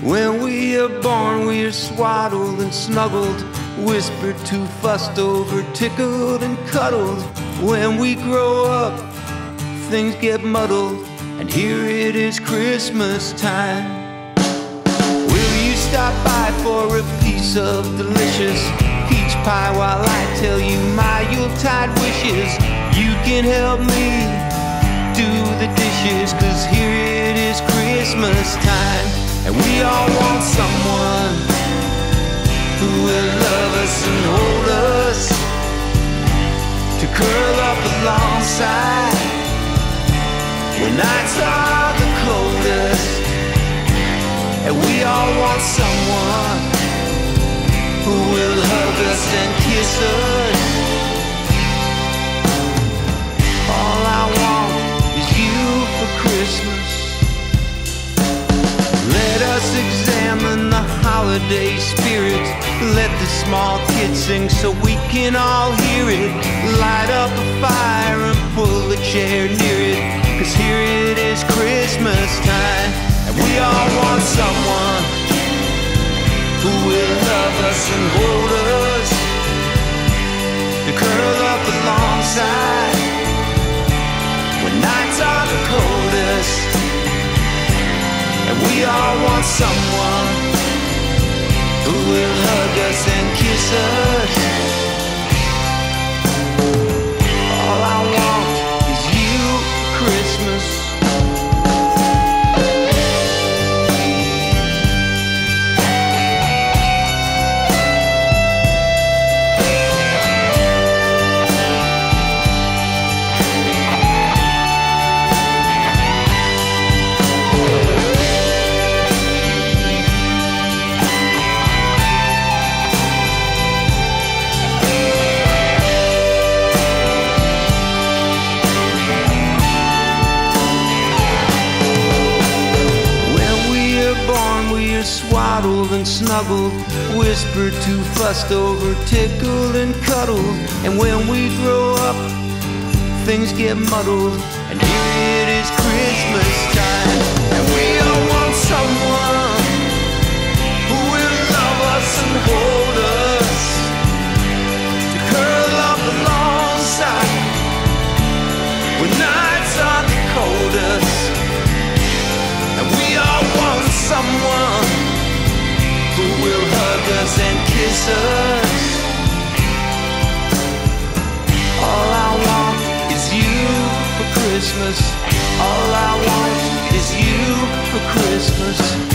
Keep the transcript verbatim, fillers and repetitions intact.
When we are born, we are swaddled and snuggled, whispered to, fussed over, tickled and cuddled. When we grow up, things get muddled, and here it is Christmas time. Will you stop by for a piece of delicious peach pie while I tell you my Yuletide wishes? You can help me do the dishes, 'cause here it is Christmas time. And we all want someone who will love us and hold us, to curl up alongside when nights are the coldest. And we all want someone who will hug us and kiss us. All I want is you for Christmas. Let us examine the holiday spirit. Let the small kids sing so we can all hear it. Light up a fire and pull a chair near it, 'cause here it is Christmas time. And we all want someone who will love us and hold us, to curl up alongside when nights are the coldest. And we all want someone who will hug us and kiss us. All I want is you for Christmas. Swaddled and snuggled, whispered to, fussed over, tickled and cuddled. And when we grow up, things get muddled, and here it is Christmas time. And we all want someone who will love us and hold us, to curl up alongside when nights are the coldest. And we all want someone who will hug us and kiss us. All I want is you for Christmas. All I want is you for Christmas.